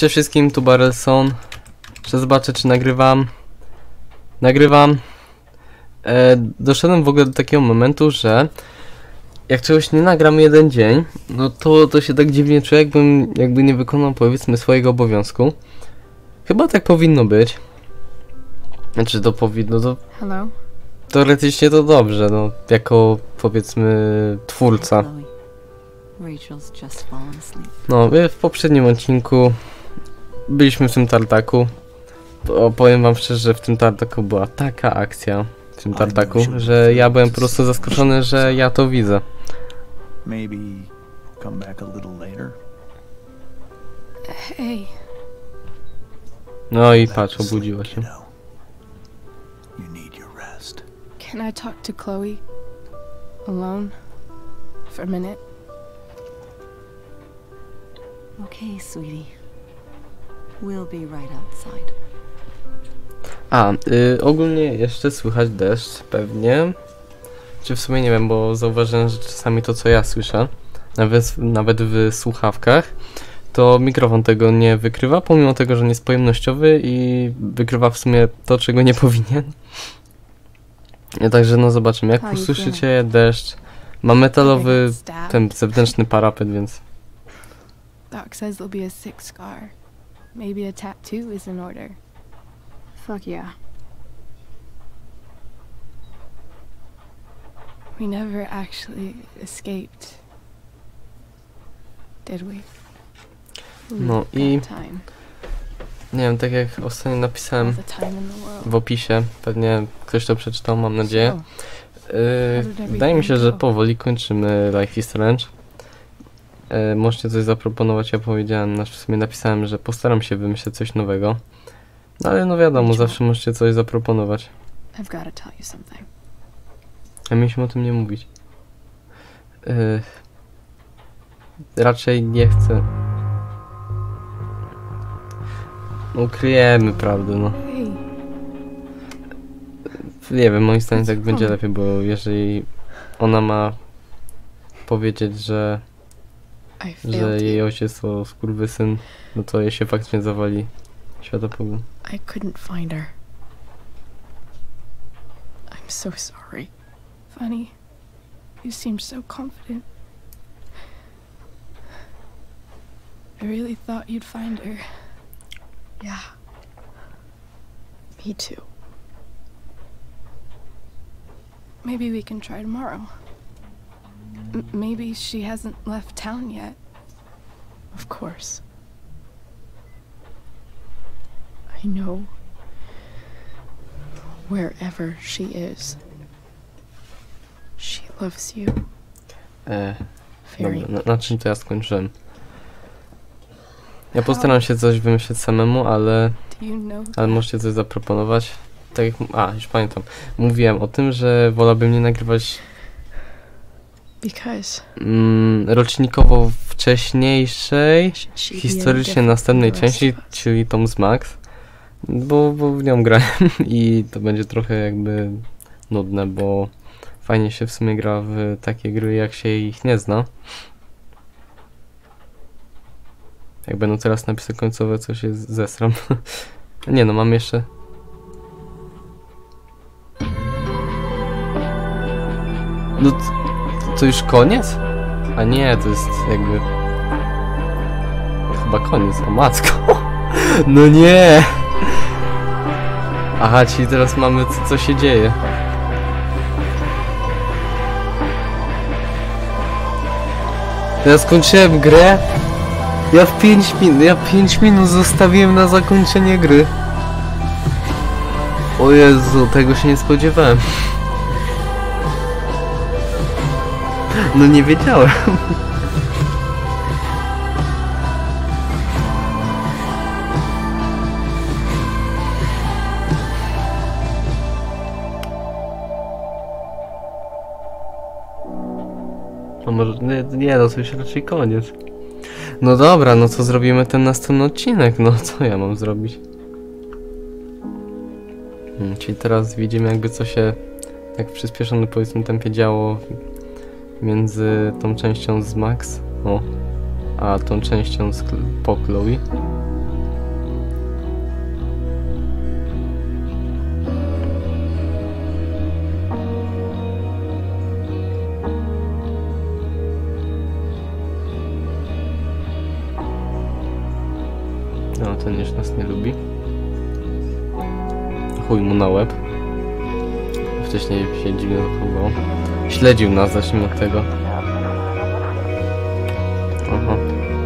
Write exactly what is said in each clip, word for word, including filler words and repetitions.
Cześć wszystkim, tu Barelson. Jeszcze zobaczę, czy nagrywam. Nagrywam. E, doszedłem w ogóle do takiego momentu, że jak czegoś nie nagram jeden dzień, no to, to się tak dziwnie czuję, jakbym jakby nie wykonał, powiedzmy, swojego obowiązku. Chyba tak powinno być. Znaczy to powinno, to... Hello? Teoretycznie to dobrze, no, jako, powiedzmy, twórca. No, w poprzednim odcinku byliśmy w tym tartaku. O, powiem wam szczerze, że w tym tartaku była taka akcja, w tym tartaku, że ja byłem po prostu zaskoczony, że ja to widzę. Maybe come back a little later. Hey. No i patrz, obudziła się. You need your rest. Can I talk to Chloe? Alone? For a minute? Okay, sweetie. We'll be right outside. A, y, ogólnie jeszcze słychać deszcz, pewnie. Czy w sumie nie wiem, bo zauważyłem, że czasami to, co ja słyszę, nawet, nawet w słuchawkach, to mikrofon tego nie wykrywa, pomimo tego, że nie jest pojemnościowy i wykrywa w sumie to, czego nie powinien. Ja, także no zobaczymy, jak usłyszycie deszcz. Ma metalowy ten zewnętrzny parapet, więc... Doc says there'll be a sick scar. Maybe a tattoo is in order. Fuck yeah. We never actually escaped, did we? No i nie wiem, tak jak ostatnio napisałem w opisie, pewnie ktoś to przeczytał, mam nadzieję. Yy, wydaje mi się, że powoli kończymy Life is Strange. Yy, możecie coś zaproponować, ja powiedziałem, znaczy w sumie napisałem, że postaram się wymyślić coś nowego. No ale no wiadomo, zawsze możecie coś zaproponować. A mieliśmy o tym nie mówić. Yy, raczej nie chcę. Ukryjemy prawdę, no. Nie wiem, moim zdaniem tak będzie lepiej, bo jeżeli ona ma powiedzieć, że że jej ojciec to skurwysyn, no to jej się faktycznie zawali światopogląd. I couldn't find her. I'm so sorry. Funny. You seem so confident. I really thought you'd find her. Yeah. Me too. Maybe we can try tomorrow. M maybe she hasn't left town yet. Of course. I know. Wherever she is, she loves you. E, dobra, na, na czym to ja skończyłem? Ja postaram się coś wymyślić samemu, ale, ale możecie coś zaproponować. Tak jak, a, już pamiętam. Mówiłem o tym, że wolałbym nie nagrywać mm, rocznikowo wcześniejszej, historycznie następnej części, czyli Tom z Max, bo, bo w nią grałem i to będzie trochę jakby nudne, bo fajnie się w sumie gra w takie gry, jak się ich nie zna. Jak będą teraz napisy końcowe, co się zesram. Nie no, mam jeszcze... No to, to już koniec? A nie, to jest jakby... Chyba koniec, o matko. No nie! Aha, czyli teraz mamy co, co się dzieje. Ja skończyłem grę. Ja w pięć minut, ja pięć minut zostawiłem na zakończenie gry. O Jezu, tego się nie spodziewałem. No nie wiedziałem. No może, nie, nie no, to już raczej koniec. No dobra, no to zrobimy ten następny odcinek, no co ja mam zrobić? Hmm, czyli teraz widzimy jakby co się, jak w przyspieszonym powiedzmy tempie działo między tą częścią z Max, o, a tą częścią z, po Chloe. No, ten już nas nie lubi. Chuj mu na łeb. Wcześniej się dziwnie zachowywał. Śledził nas, zacznijmy od tego. Aha.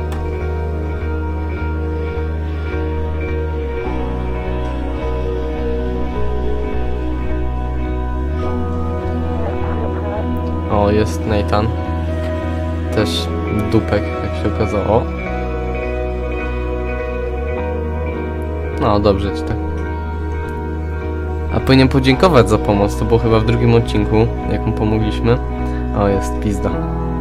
O, jest Nathan. Też dupek, jak się okazało. No, dobrze ci tak. A powinien podziękować za pomoc, to było chyba w drugim odcinku, jak mu pomogliśmy. O, jest pizda.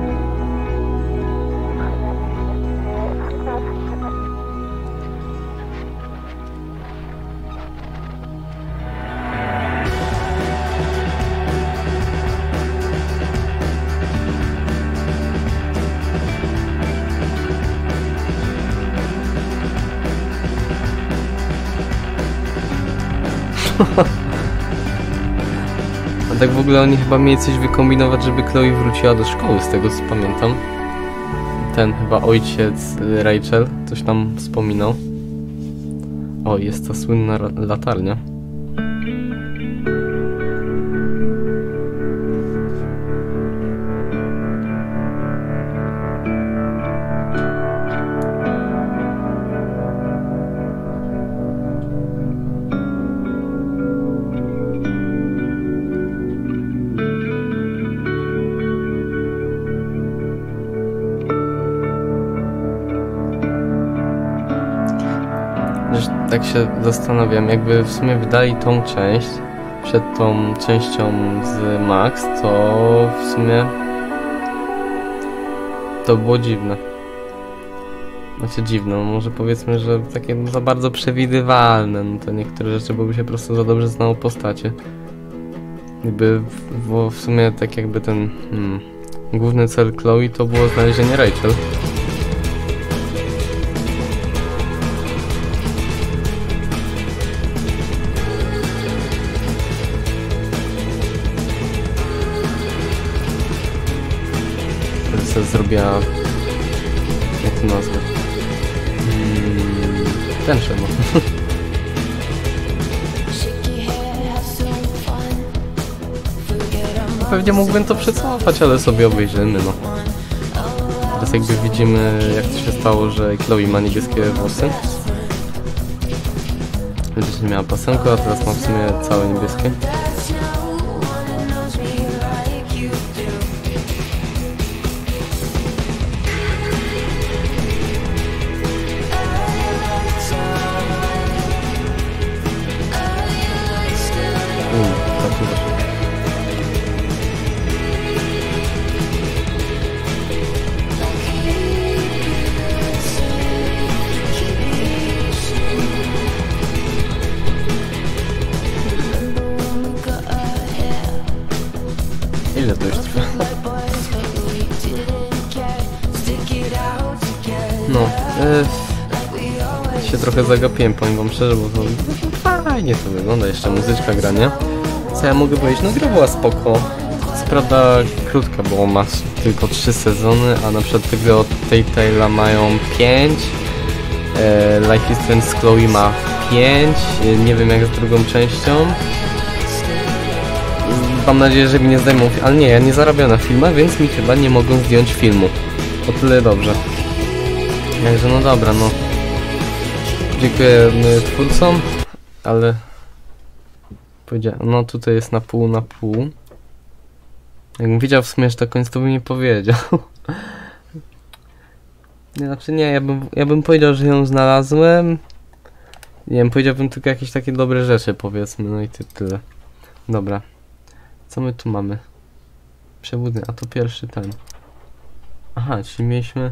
A tak w ogóle oni chyba mieli coś wykombinować, żeby Chloe wróciła do szkoły, z tego co pamiętam. Ten chyba ojciec Rachel coś tam wspominał. O, jest ta słynna latarnia. Tak się zastanawiam, jakby w sumie wydali tą część przed tą częścią z Max, to w sumie to było dziwne. Znaczy dziwne, no może powiedzmy, że takie no za bardzo przewidywalne, no to niektóre rzeczy, bo by się po prostu za dobrze znało postacie. Jakby, bo w sumie tak jakby ten hmm, główny cel Chloe to było znalezienie Rachel. Zrobiła... jak to nazwę? Hmm, ten szemo. Pewnie mógłbym to przecofać, ale sobie obejrzymy, no. Teraz jakby widzimy, jak to się stało, że Chloe ma niebieskie włosy. Wcześniej miała pasemkę, a teraz ma w sumie całe niebieskie. Ile to już trwa? No, yy, się trochę zagapiłem, powiem wam szczerze, bo to fajnie to wygląda, jeszcze muzyczka grania. Co ja mogę powiedzieć? No gra była spoko. Co prawda krótka, bo ma tylko trzy sezony, a na przykład te gry od Telltale'a mają pięć. E, Life is Strange z Chloe ma pięć. E, nie wiem jak z drugą częścią. Mam nadzieję, że mi nie zdejmą, ale nie, ja nie zarabiam na filmach, więc mi chyba nie mogą zdjąć filmu. O tyle dobrze. Także no dobra, no. Dziękuję twórcom, ale... powiedziałem, no tutaj jest na pół na pół. Jakbym wiedział w sumie, że to koniec, to bym nie powiedział. Nie, znaczy nie, ja bym, ja bym powiedział, że ją znalazłem. Nie wiem, powiedziałbym tylko jakieś takie dobre rzeczy, powiedzmy, no i ty, tyle. Dobra. Co my tu mamy? Przewódny, a to pierwszy ten. Aha, czyli mieliśmy...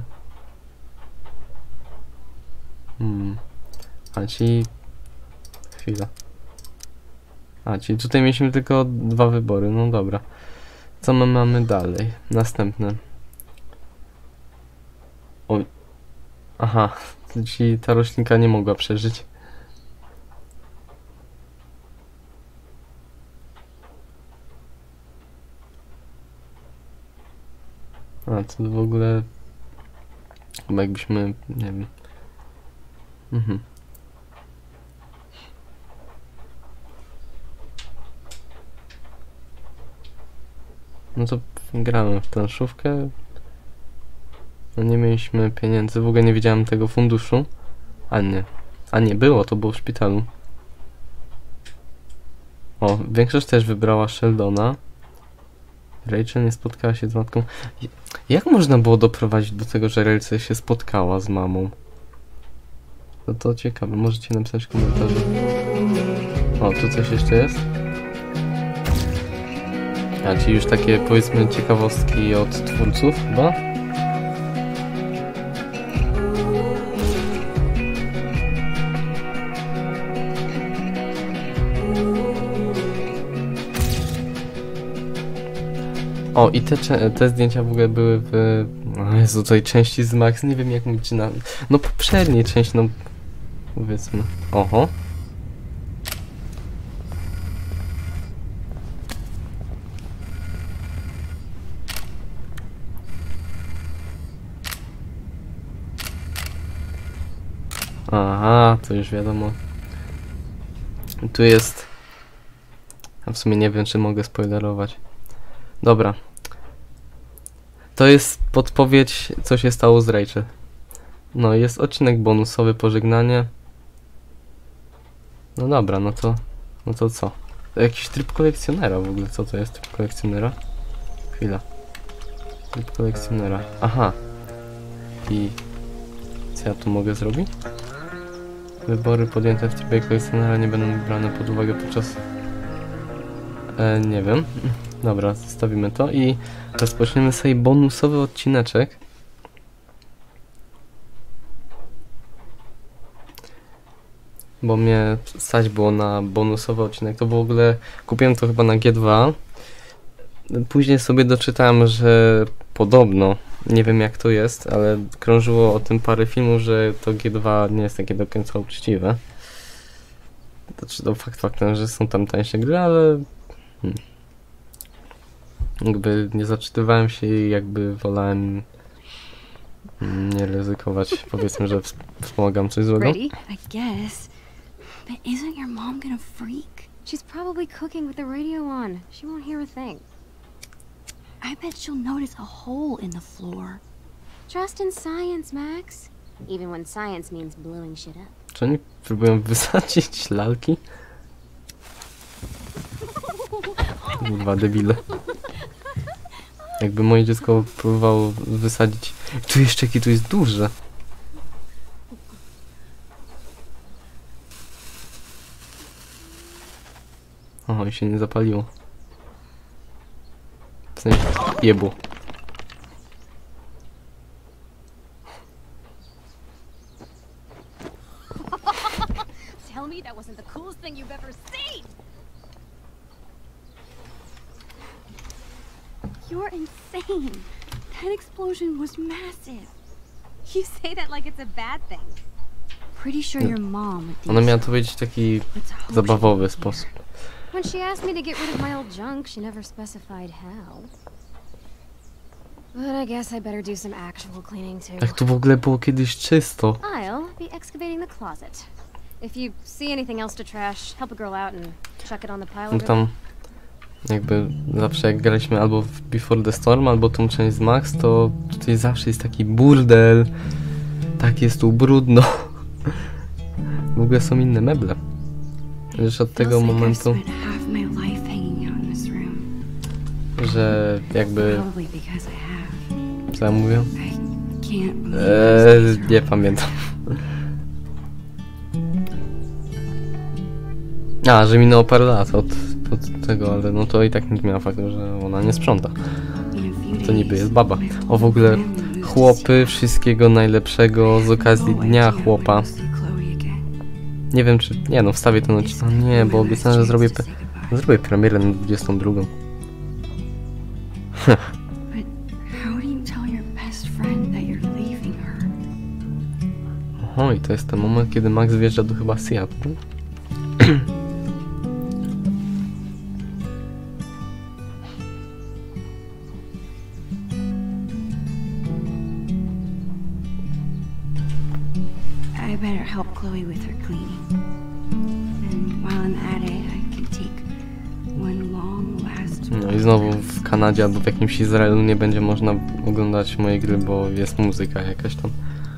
Hmm. A, czyli... Chwila. A, czyli tutaj mieliśmy tylko dwa wybory, no dobra. Co my mamy dalej? Następne. Oj. Aha, czyli ta roślinka nie mogła przeżyć. A, to w ogóle... Chyba jakbyśmy, nie wiem... Mhm. No to gramy w planszówkę. No nie mieliśmy pieniędzy, w ogóle nie widziałem tego funduszu. A nie. A nie było, to było w szpitalu. O, większość też wybrała Sheldona. Rachel nie spotkała się z matką. Jak można było doprowadzić do tego, że Rachel się spotkała z mamą? No to ciekawe, możecie napisać w komentarzu. O, tu coś jeszcze jest? A, czyli już takie, powiedzmy, ciekawostki od twórców chyba? O, i te, te zdjęcia w ogóle były w... O Jezu, tej części z Max, nie wiem jak mówić na... No poprzedniej części, no... Powiedzmy... Oho. Aha, to już wiadomo. Tu jest... A w sumie nie wiem, czy mogę spoilerować. Dobra. To jest podpowiedź, co się stało z Rachel. No, jest odcinek bonusowy, pożegnanie. No dobra, no to... No to co? To jakiś tryb kolekcjonera w ogóle. Co to jest tryb kolekcjonera? Chwila. Tryb kolekcjonera. Aha. I... Co ja tu mogę zrobić? Wybory podjęte w trybie kolekcjonera nie będą brane pod uwagę podczas... E, nie wiem. Dobra, zostawimy to i rozpoczniemy sobie bonusowy odcineczek. Bo mnie stać było na bonusowy odcinek. To w ogóle kupiłem to chyba na G dwa. Później sobie doczytałem, że podobno, nie wiem jak to jest, ale krążyło o tym parę filmów, że to G dwa nie jest takie do końca uczciwe. Znaczy to fakt faktem, że są tam tańsze gry, ale... Hmm. Jakby nie zaczytywałem się i jakby wolałem nie ryzykować. Powiedzmy, że wspomagam coś złego. Ready? I guess. But isn't your mom gonna freak? She's probably cooking with the radio on. She won't hear a thing. I bet she'll notice a hole in the floor. Trust in science, Max. Even when science means blowing shit up. Czy oni próbują wysadzić lalki? Kurwa, debile. Jakby moje dziecko próbowało wysadzić... Tu jeszcze jaki tu jest duże. O, i się nie zapaliło. W sensie jebu. Tell me that wasn't the coolest thing you've ever seen. You're insane. That explosion was massive. You say that like it's a bad thing. Pretty sure your mom would Ona think miała so. to powiedzieć w taki Let's hope she zabawowy won't sposób. hear. When she asked me to get rid of my old junk, she never specified how. But I guess I better do some actual cleaning too. Jak tu w ogóle było kiedyś czysto. I'll be excavating the closet. If you see anything else to trash, help a girl out and chuck it on the pile No over there. tam jakby zawsze jak graliśmy albo w Before the Storm, albo tą część z Max, to tutaj zawsze jest taki burdel. Tak jest tu brudno. W ogóle są inne meble. Już od tego momentu, że jakby... Co ja mówię? Eee, nie pamiętam. A, że minęło parę lat od, od tego, ale no to i tak nie zmienia faktu, że ona nie sprząta. To niby jest baba. O, w ogóle chłopy, wszystkiego najlepszego z okazji Dnia Chłopa. Nie wiem czy... Nie no, wstawię ten odcinek. No nie, bo obiecałem, że zrobię... Pe... Zrobię premierę na dwudziestą drugą. Oho, i to jest ten moment, kiedy Max wjeżdża do chyba Seattle. I I better help Chloe with her cleaning. And while I'm at it, I can take one long last... No i znowu w Kanadzie albo w jakimś Izraelu nie będzie można oglądać mojej gry, bo jest muzyka jakaś tam.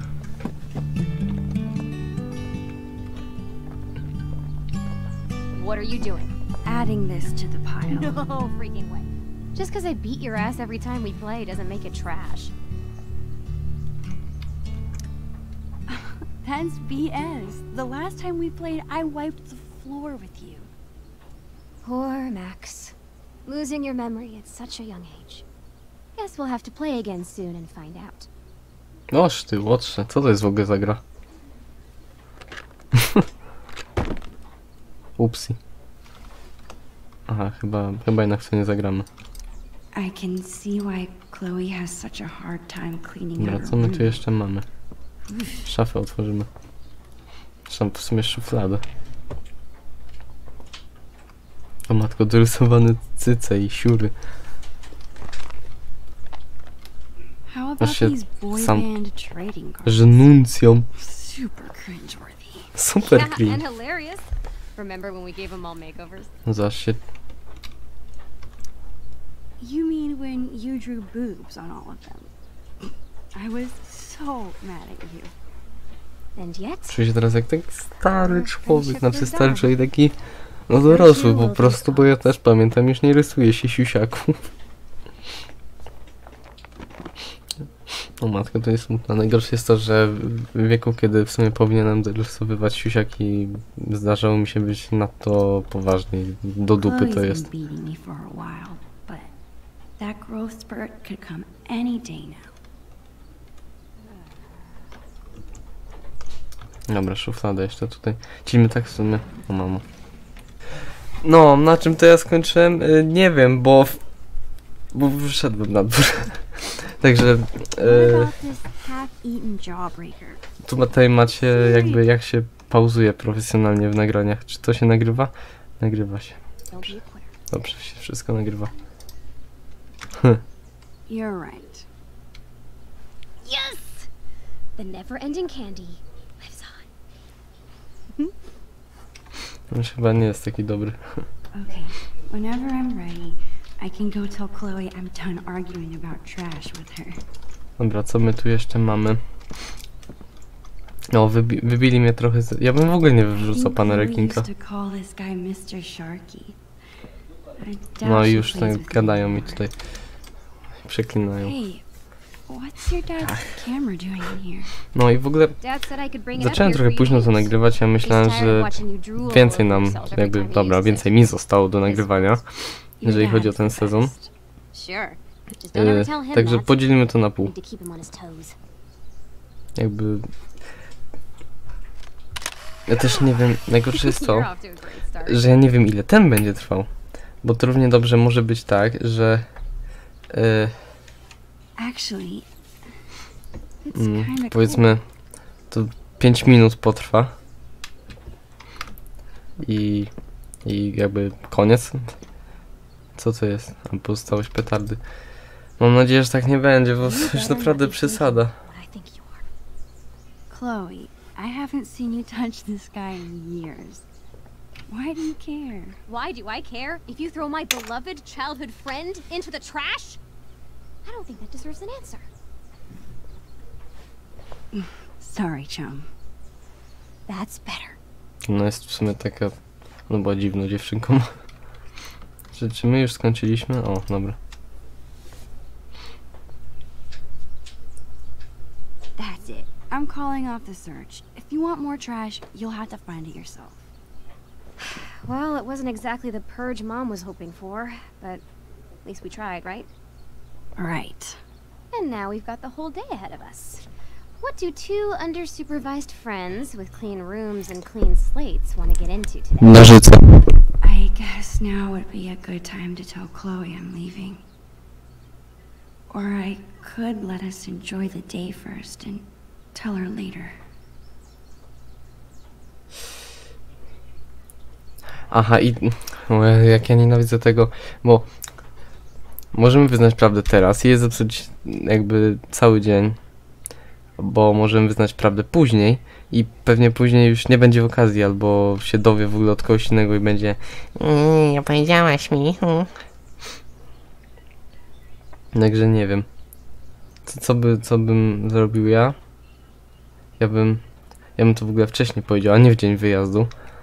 What are you doing? Adding this to the pile. No freaking way. Just because I beat your ass every time we play doesn't make it trash. That's B S. The last time we played, I wiped the floor with you. Poor Max. Losing your memory at such a young age. Guess we'll have to play again soon and find out. Oż ty, łotrze, co to jest w ogóle za gra? Upsi. Aha, chyba, chyba jednak w to nie zagramy. I can see why Chloe has such a hard time cleaning Dobra, co my tu jeszcze mamy? Szafę otworzymy. Zresztą w sumie szufladę. O matko, dorysowane cyce i siury. How about Aż się these boy sam band trading cards? żenuncją. Super cringeworthy. Super Yeah, and cringe. hilarious. Remember when we gave them all makeovers? Zaś się... You mean when you drew boobs on all of them? I was so mad at you. And yet, Czuję się teraz jak taki stary człowiek, znaczy stary człowiek taki... No dorosły po prostu, bo ja też pamiętam, już nie rysuję się siusiaków. O matko, to jest smutne. Najgorsze jest to, że w wieku, kiedy w sumie powinienem rysowywać siusiaki, zdarzało mi się być nadto poważny. Do dupy to jest. Chloe's been beating me for a while, but that growth spurt could come any day now. Dobra, szuflada jeszcze tutaj. Cimy tak w sumie. O mamo. No, na czym to ja skończyłem? Yy, nie wiem, bo... Bo wyszedłem na dwór. Także... What Yy, about this half-eaten jawbreaker? tu tutaj macie jakby jak się pauzuje profesjonalnie w nagraniach. Czy to się nagrywa? Nagrywa się. Don't be a quitter. Dobrze się wszystko nagrywa. You're right. Yes! The never-ending candy lives on. On chyba nie jest taki dobry. Okay, whenever I'm ready, I can go tell Chloe I'm done arguing about trash with her. Dobra, co my tu jeszcze mamy? O, wybi wybili mnie trochę z... Ja bym w ogóle nie wyrzucał pana rekinka. No i już tak gadają mi tutaj. Przeklinają. No i w ogóle zacząłem trochę późno to nagrywać, ja myślałem, że więcej nam, jakby, dobra, więcej mi zostało do nagrywania, jeżeli chodzi o ten sezon. Yy, także podzielimy to na pół. Jakby... Ja też nie wiem, najgorsze jest to, że ja nie wiem ile ten będzie trwał. Bo to równie dobrze może być tak, że... Yy, mm, powiedzmy, to pięć minut potrwa. I... I jakby koniec. Co to jest? A pozostałość petardy. Mam nadzieję, że tak nie będzie, bo to już naprawdę przesada. Chloe, I haven't seen you touch this guy in years. Why do you care? Why do I care if you throw my beloved childhood friend into the trash? I don't think that deserves an answer. Sorry, chum. That's better. No jest w sumie taka... No była dziwną dziewczynką. Czy, czy my już skończyliśmy? O, dobra. That's it. I'm calling off the search. If you want more trash, you'll have to find it yourself. Well, it wasn't exactly the purge Mom was hoping for, but at least we tried, right? Right. And now we've got the whole day ahead of us. What do two under-supervised friends with clean rooms and clean slates want to get into today? Nożyce. I guess now would be a good time to tell Chloe I'm leaving. Or I could let us enjoy the day first and tell her later. Aha, i... O, jak ja nienawidzę tego, bo... Możemy wyznać prawdę teraz i je zepsuć jakby cały dzień. bo możemy wyznać prawdę później i pewnie później już nie będzie w okazji, albo się dowie w ogóle od kogoś innego i będzie nie, nie powiedziałaś mi. Także nie wiem. Co, co, by, co bym zrobił ja? Ja bym... Ja bym to w ogóle wcześniej powiedział, a nie w dzień wyjazdu.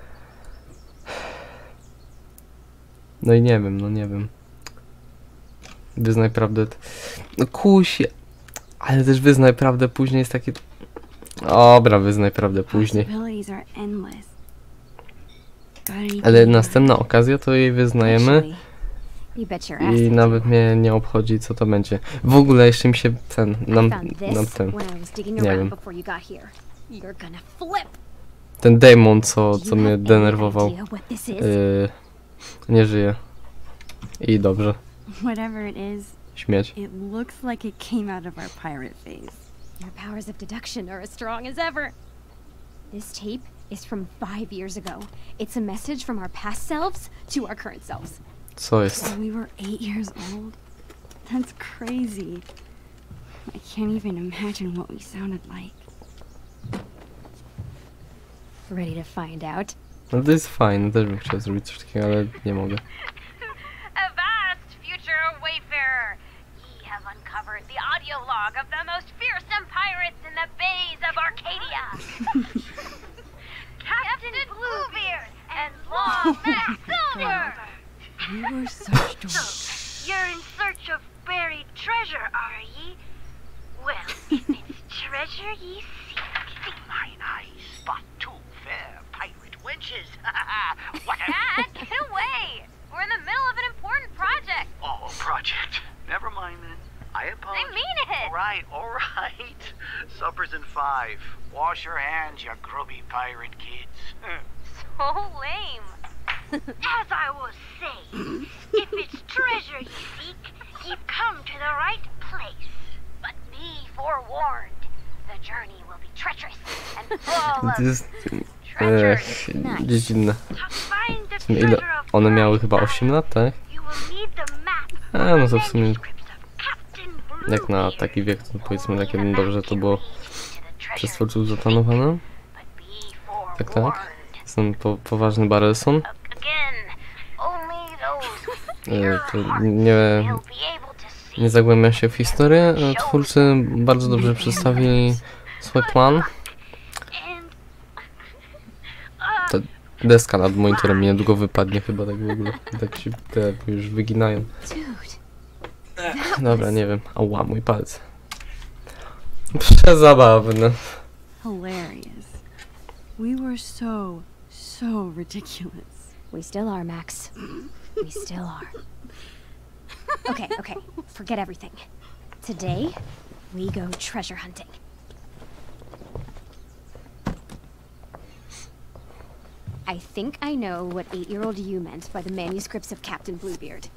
No i nie wiem, no nie wiem. Wyznaj prawdę... No kusie... Ale też wyznaj prawdę później jest takie... Dobra, wyznaj prawdę później. Possibilities are endless. Got anything Ale in następna okazja to jej wyznajemy. Actually, You bet your ass I it nawet do. mnie nie obchodzi, co to będzie. W ogóle jeszcze mi się ten... I Nam, found nam this ten... when I was digging nie around wiem. before you got here. You're gonna flip. Ten demon, co, Do co you mnie have any denerwował. idea what this is? Yy, nie żyje. I dobrze. Whatever it is, Śmieć. it looks like it came out of our pirate phase. Your powers of deduction are as strong as ever. This tape is from five years ago. It's a message from our past selves to our current selves. Co jest? When we were eight years old? That's crazy. I can't even imagine what we sounded like. Ready to find out? No to jest fajne, też bym chciał zrobić coś takiego, ale nie mogę. Avast, future wayfarer! Ye have uncovered the audio log of the most fearsome pirates in the bays of Arcadia. Captain Bluebeard and Lawman Silver! We were such dorks. So, you're in search of buried treasure, are ye? Well, if it's treasure ye seek, Mine eyes spot two fair pirate wenches. What a... Dad, get away! We're in the middle of an important project. Oh, project. Never mind then. I I apologize. mean it! All right, all right. Supper's in five. Wash your hands, you grubby pirate kids. So lame. As I was saying, if it's treasure ye seek, you've come to the right place. But be forewarned, the journey will be treacherous and full To of jest... treasure. Ech, dziedzinne. To find the W sumie ile? treasure of One miały Bright chyba Isle, osiem lat, tak? you will need the map A, no to w sumie manuscripts of Captain jak na Bluebeard. taki wiek, to powiedzmy Only takie the dobrze map to can było lead you to the przez treasure twórców zaplanowane. But be Tak, tak. forewarned. Jestem po, poważny Barelson. Again, only those with E, pure to hearts nie, will be able to see. nie zagłębiam się w historię. E, Twórcy bardzo dobrze przedstawili swój plan. And uh, Ta deska nad monitorem mi niedługo wypadnie chyba tak w ogóle. Tak się te już wyginają. Dude, Dobra, nie wiem. Ała, mój palec. Przezabawne. Hilarious. We were so, so ridiculous. we still are, Max. We still are. Okay, okay. Forget everything. Today, we go treasure hunting. I think I know what eight-year-old you meant by the manuscripts of Captain Bluebeard.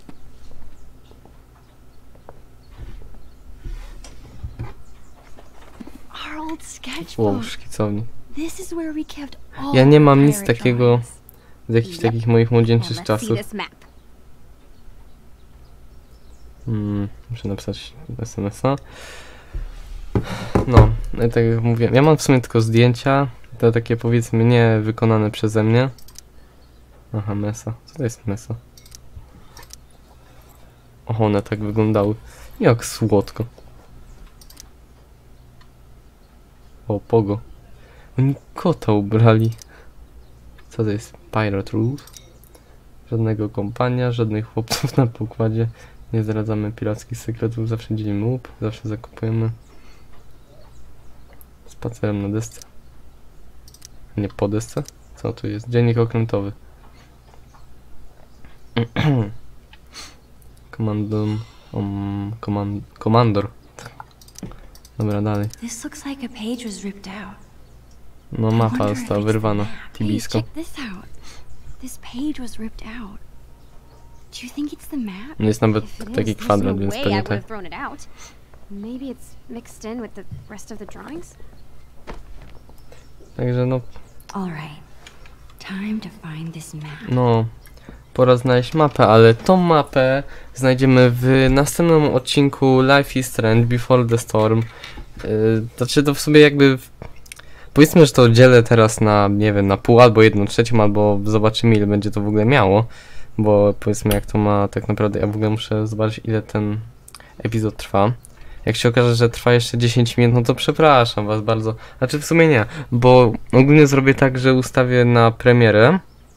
Our old Wow, sketchbook. szkicowni. This is where we kept all Ja nie our mam nic pirate takiego drawings. z jakichś Yep. takich moich Well, młodzieńczych let's see czasów. this map. Hmm, muszę napisać es em es a. No, i tak jak mówiłem, ja mam w sumie tylko zdjęcia, te takie powiedzmy nie wykonane przeze mnie. Aha, mesa. Co to jest mesa? O, one tak wyglądały. Jak słodko. O, pogo. Oni kota ubrali. Co to jest? Pirate Rules? Żadnego kompania, żadnych chłopców na pokładzie. Nie zdradzamy pirackich sekretów, zawsze dzielimy łup, zawsze zakupujemy. Spacerem na desce. Nie po desce? Co tu jest? Dziennik okrętowy. Komandon... Um, komand komandor. Dobra, dalej. This looks like a page was ripped out. No I mapa wonder if została it's the wyrwana. map. Hey, Tibisko. check this out. This page was ripped out. Do you think it's the map? Jest nawet If it taki is, there's kwadrat, no więc way I pewnie would tak. have thrown it out. Maybe it's mixed in with the rest of the drawings? Także no, All right. Time to find this map. no, pora znaleźć mapę, ale tą mapę znajdziemy w następnym odcinku Life is Strange Before the Storm, Yy, znaczy to w sobie jakby... Powiedzmy, że to dzielę teraz na, nie wiem, na pół albo jedną trzecią, albo zobaczymy ile będzie to w ogóle miało. Bo powiedzmy jak to ma tak naprawdę, ja w ogóle muszę zobaczyć ile ten epizod trwa. Jak się okaże, że trwa jeszcze dziesięć minut, no to przepraszam was bardzo. Znaczy w sumie nie, bo ogólnie zrobię tak, że ustawię na premierę.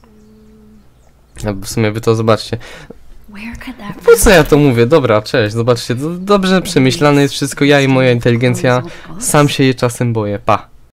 W sumie wy to zobaczcie. Po co ja to mówię? Dobra, cześć, zobaczcie, to dobrze przemyślane jest wszystko, ja i moja inteligencja. Sam się je czasem boję, pa.